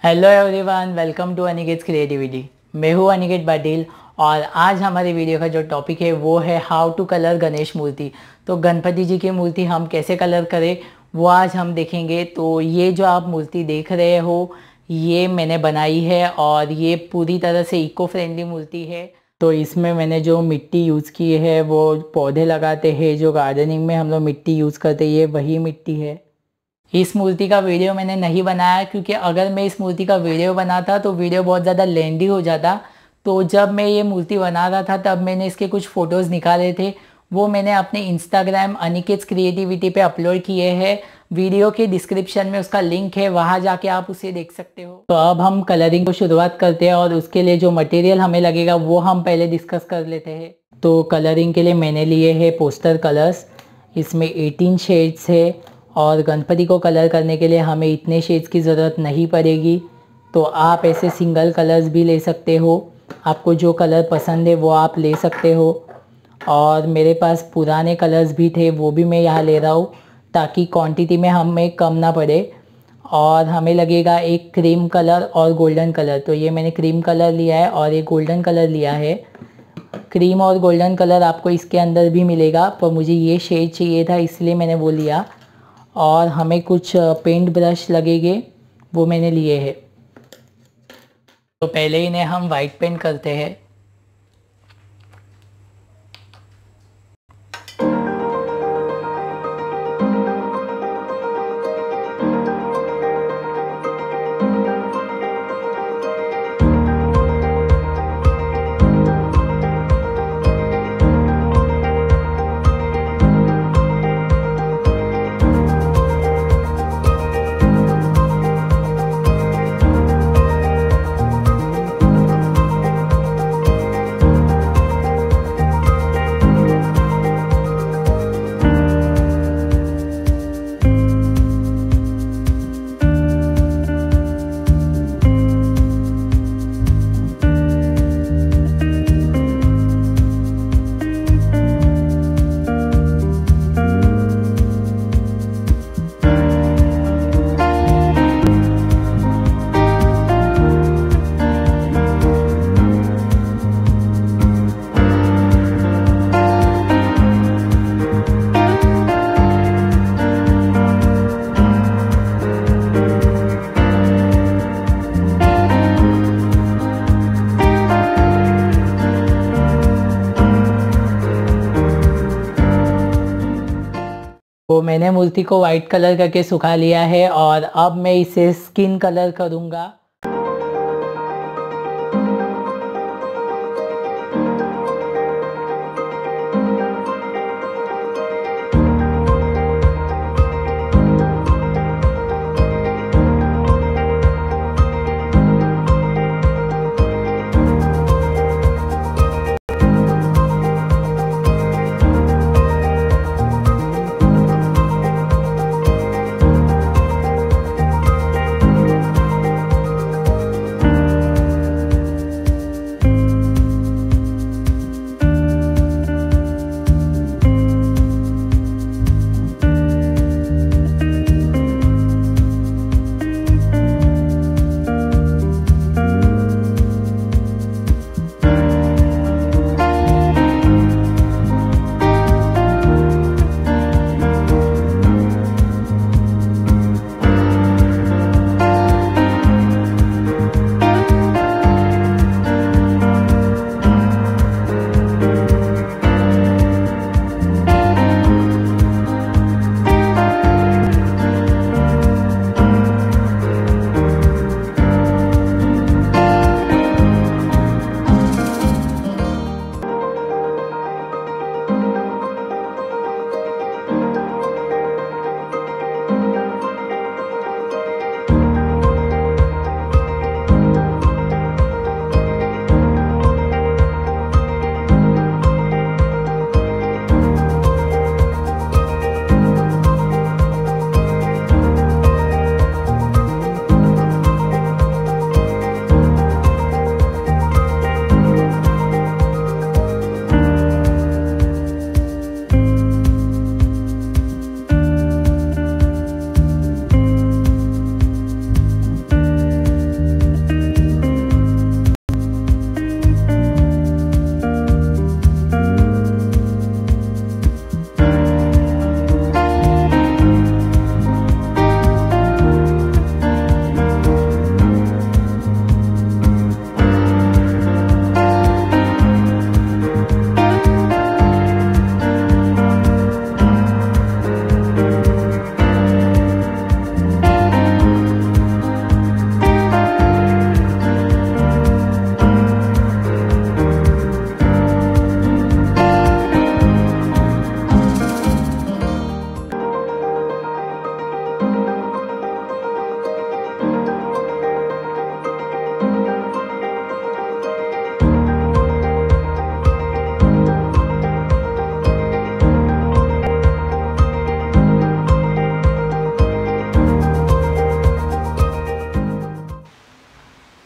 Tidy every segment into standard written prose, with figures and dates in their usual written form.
Hello everyone, welcome to Aniket Creativity. मैं हूँ अनिकेत पाटिल और आज हमारे वीडियो का जो टॉपिक है वो है हाउ टू कलर गणेश मूर्ति। तो गणपति जी की मूर्ति हम कैसे कलर करें वो आज हम देखेंगे। तो ये जो आप मूर्ति देख रहे हो ये मैंने बनाई है और ये पूरी तरह से इको फ्रेंडली मूर्ति है। तो इसमें मैंने जो मिट्टी यूज़ की है वो पौधे लगाते हैं, जो गार्डनिंग में हम लोग मिट्टी यूज़ करते हैं, ये वही मिट्टी है। इस मूर्ति का वीडियो मैंने नहीं बनाया क्योंकि अगर मैं इस मूर्ति का वीडियो बनाता तो वीडियो बहुत ज़्यादा लेंदी हो जाता। तो जब मैं ये मूर्ति बना रहा था तब मैंने इसके कुछ फ़ोटोज़ निकाले थे, वो मैंने अपने इंस्टाग्राम अनिकेत क्रिएटिविटी पे अपलोड किए हैं। वीडियो के डिस्क्रिप्शन में उसका लिंक है, वहाँ जाके आप उसे देख सकते हो। तो अब हम कलरिंग को शुरुआत करते हैं और उसके लिए जो मटेरियल हमें लगेगा वो हम पहले डिस्कस कर लेते हैं। तो कलरिंग के लिए मैंने लिए है पोस्टर कलर्स, इसमें 18 शेड्स है और गणपति को कलर करने के लिए हमें इतने शेड्स की ज़रूरत नहीं पड़ेगी। तो आप ऐसे सिंगल कलर्स भी ले सकते हो, आपको जो कलर पसंद है वो आप ले सकते हो। और मेरे पास पुराने कलर्स भी थे, वो भी मैं यहाँ ले रहा हूँ ताकि क्वांटिटी में हमें कम ना पड़े। और हमें लगेगा एक क्रीम कलर और गोल्डन कलर, तो ये मैंने क्रीम कलर लिया है और एक गोल्डन कलर लिया है। क्रीम और गोल्डन कलर आपको इसके अंदर भी मिलेगा, पर मुझे ये शेड चाहिए था इसलिए मैंने वो लिया। और हमें कुछ पेंट ब्रश लगेंगे, वो मैंने लिए हैं। तो पहले इन्हें हम वाइट पेंट करते हैं। तो मैंने मूर्ति को वाइट कलर करके सुखा लिया है और अब मैं इसे स्किन कलर करूँगा।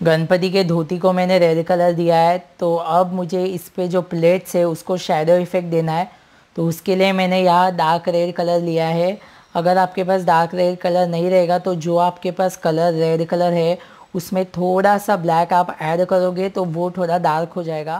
गणपति के धोती को मैंने रेड कलर दिया है, तो अब मुझे इस पे जो प्लेट्स है उसको शैडो इफ़ेक्ट देना है। तो उसके लिए मैंने यहाँ डार्क रेड कलर लिया है। अगर आपके पास डार्क रेड कलर नहीं रहेगा तो जो आपके पास कलर रेड कलर है उसमें थोड़ा सा ब्लैक आप ऐड करोगे तो वो थोड़ा डार्क हो जाएगा।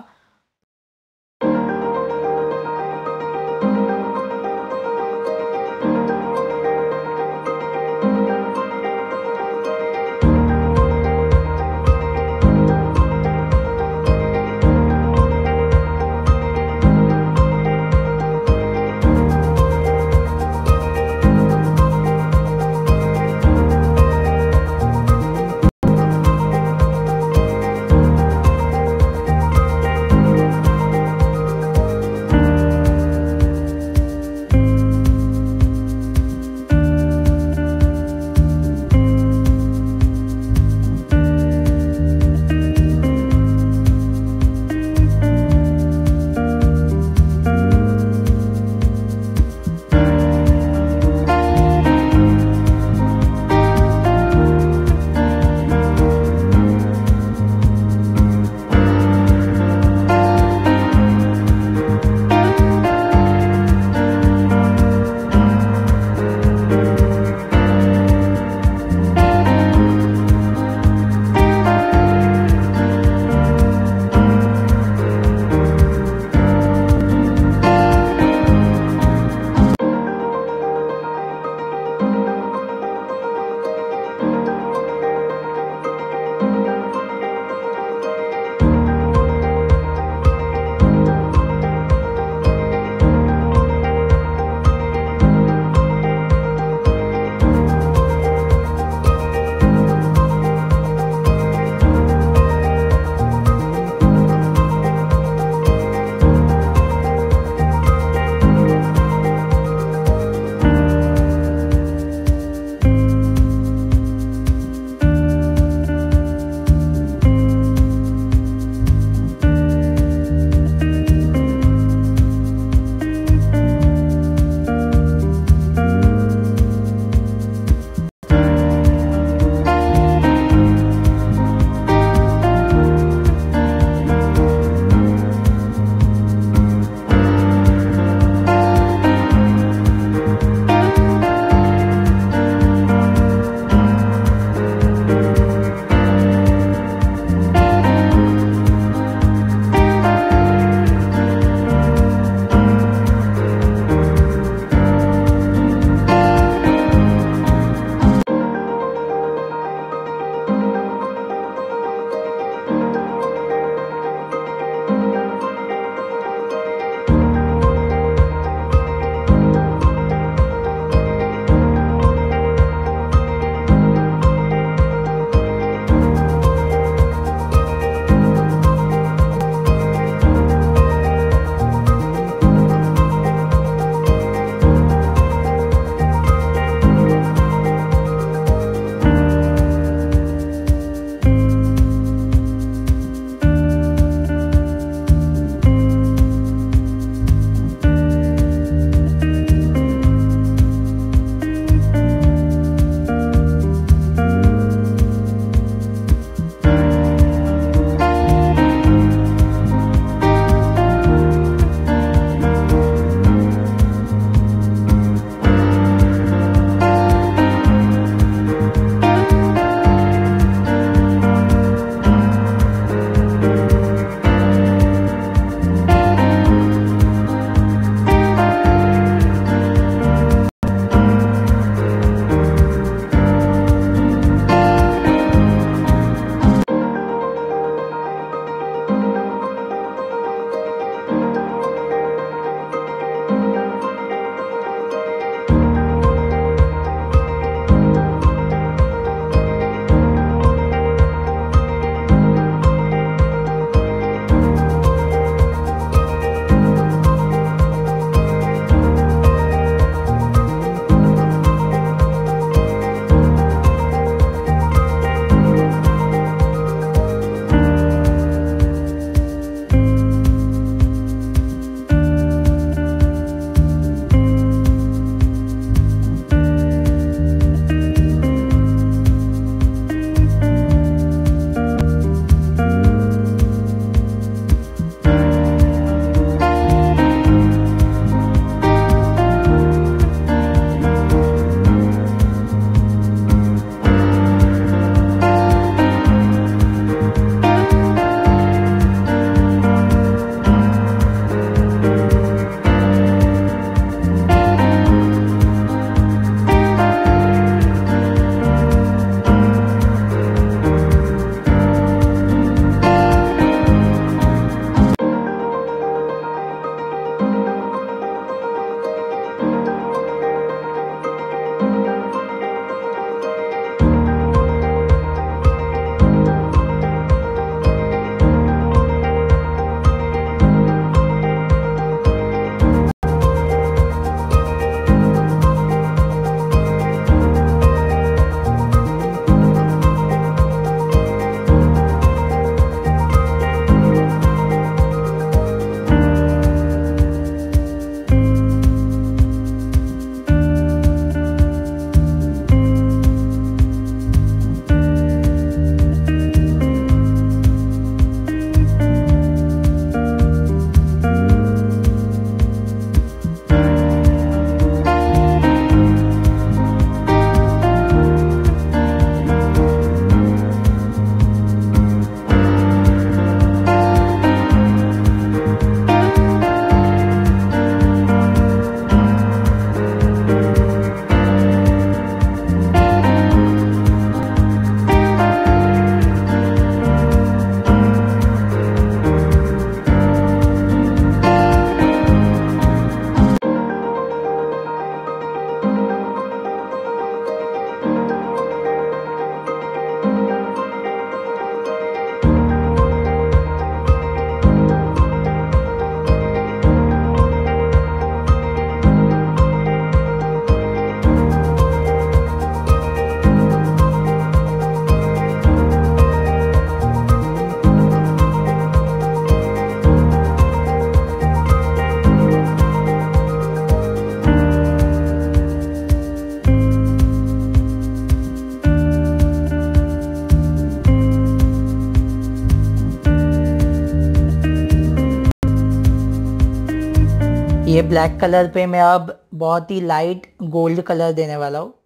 ब्लैक कलर पे मैं अब बहुत ही लाइट गोल्ड कलर देने वाला हूँ।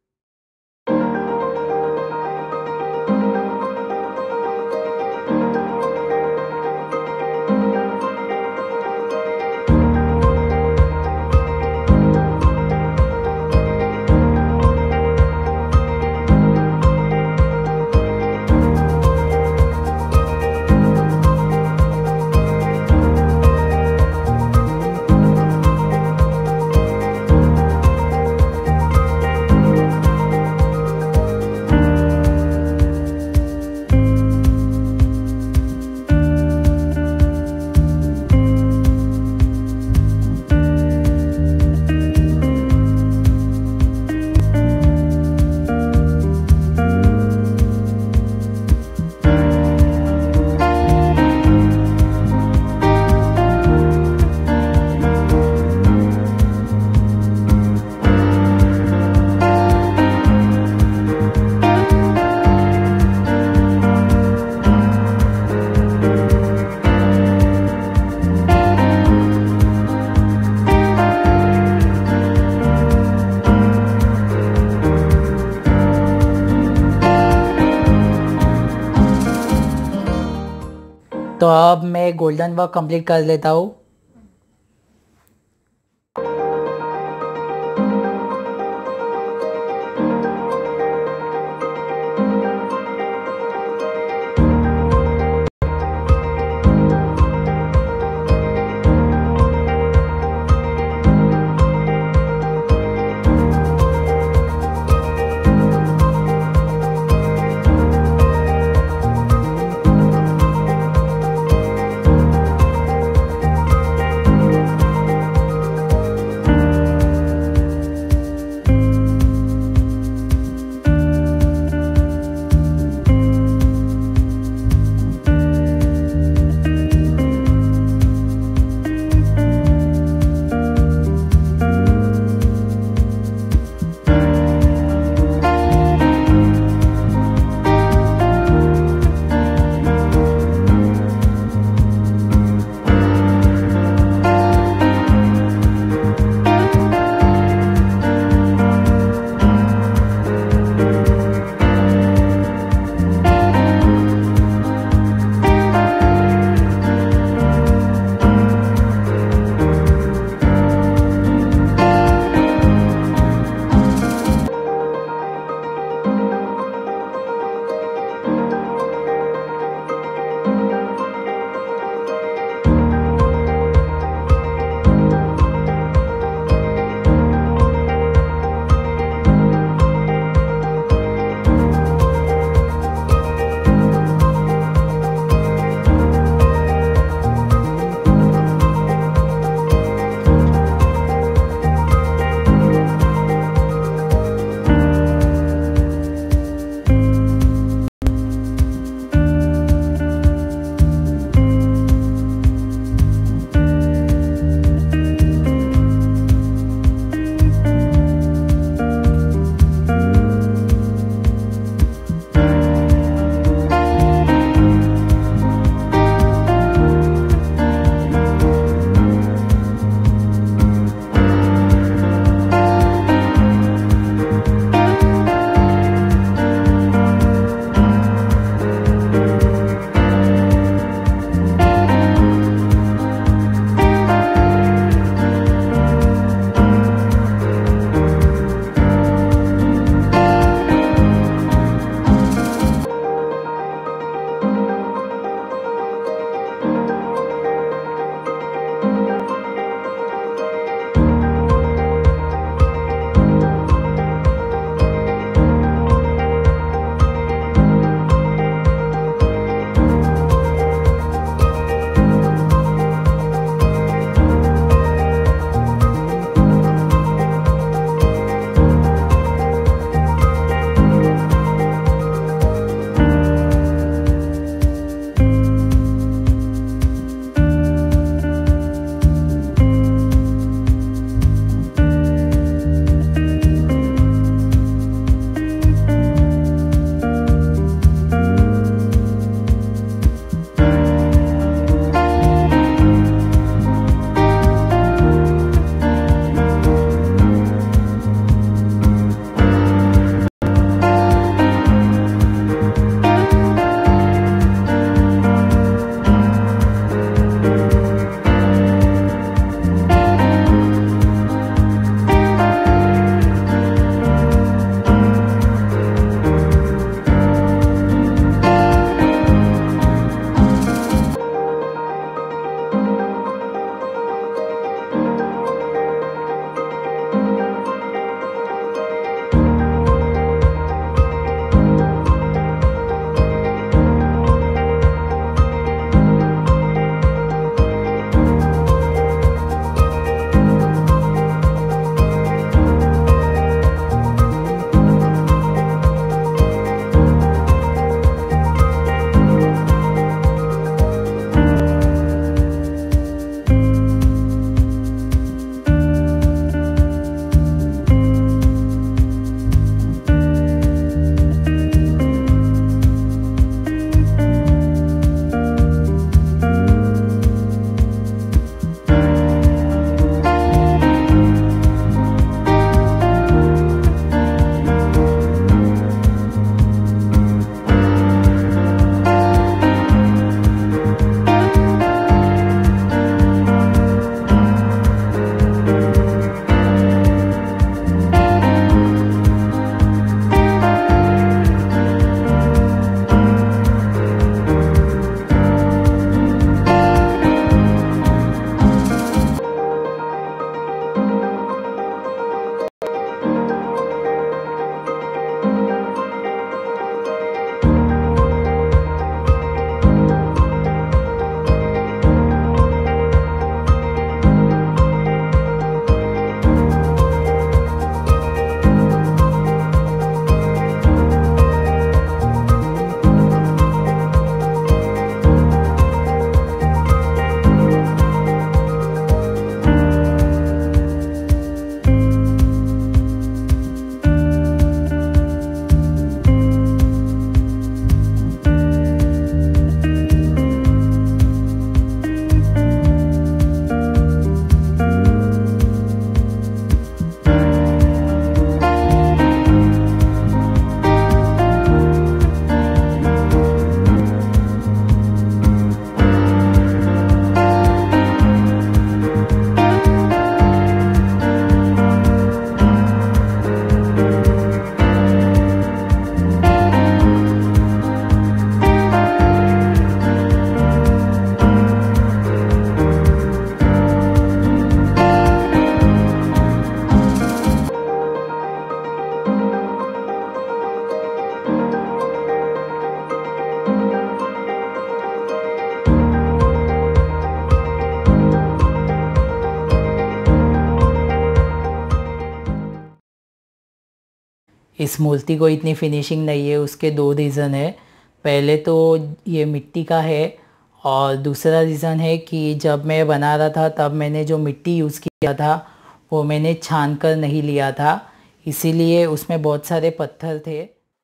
तो अब मैं गोल्डन वर्क कंप्लीट कर लेता हूँ। इस मूर्ति को इतनी फिनिशिंग नहीं है, उसके दो रीज़न है। पहले तो ये मिट्टी का है और दूसरा रीज़न है कि जब मैं बना रहा था तब मैंने जो मिट्टी यूज़ किया था वो मैंने छान कर नहीं लिया था, इसीलिए उसमें बहुत सारे पत्थर थे।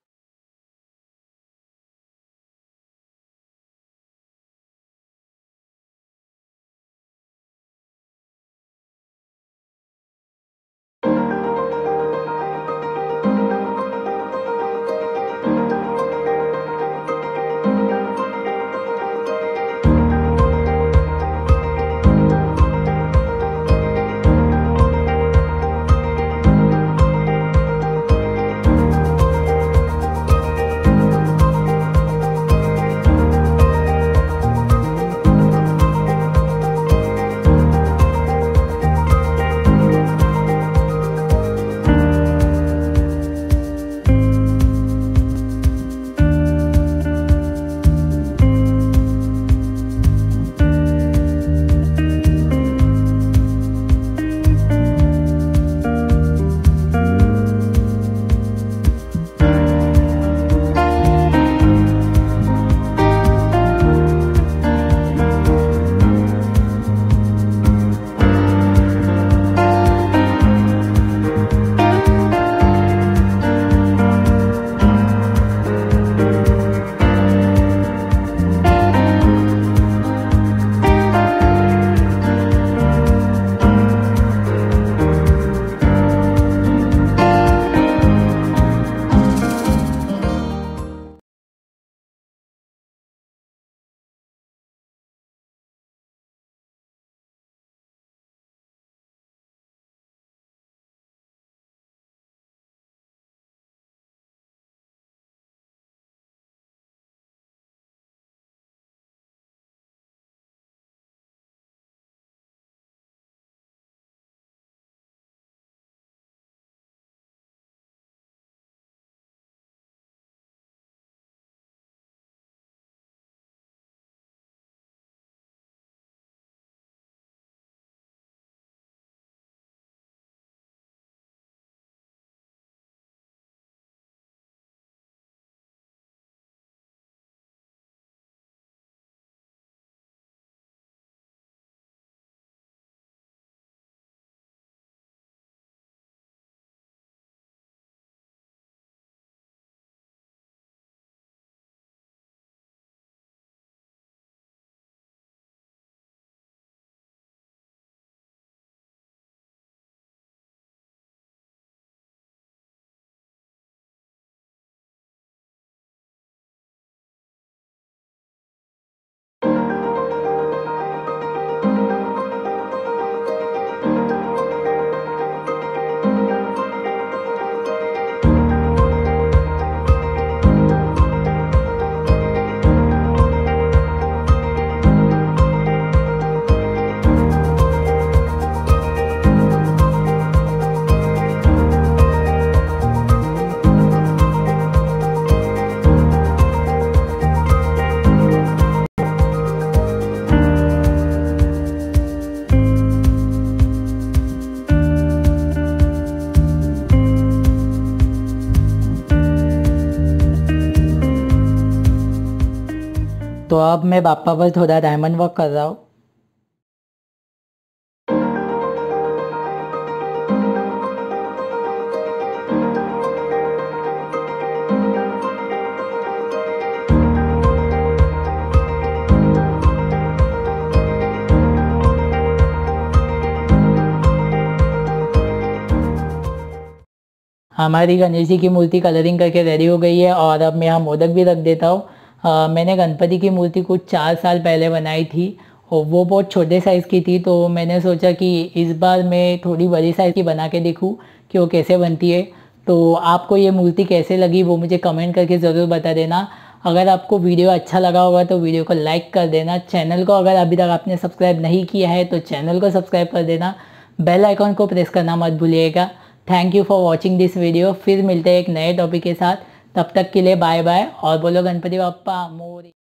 तो अब मैं बापा पर थोड़ा डायमंड वर्क कर रहा हूँ। हमारी गणेश जी की मूर्ति कलरिंग करके रेडी हो गई है और अब मैं यहाँ मोदक भी रख देता हूँ। मैंने गणपति की मूर्ति कुछ 4 साल पहले बनाई थी और वो बहुत छोटे साइज़ की थी, तो मैंने सोचा कि इस बार मैं थोड़ी बड़ी साइज़ की बना के देखूँ कि वो कैसे बनती है। तो आपको ये मूर्ति कैसे लगी वो मुझे कमेंट करके ज़रूर बता देना। अगर आपको वीडियो अच्छा लगा होगा तो वीडियो को लाइक कर देना। चैनल को अगर अभी तक आपने सब्सक्राइब नहीं किया है तो चैनल को सब्सक्राइब कर देना। बेल आइकॉन को प्रेस करना मत भूलिएगा। Thank you for watching this video. फिर मिलते हैं एक नए टॉपिक के साथ, तब तक के लिए बाय बाय और बोलो गणपति बप्पा मोरया।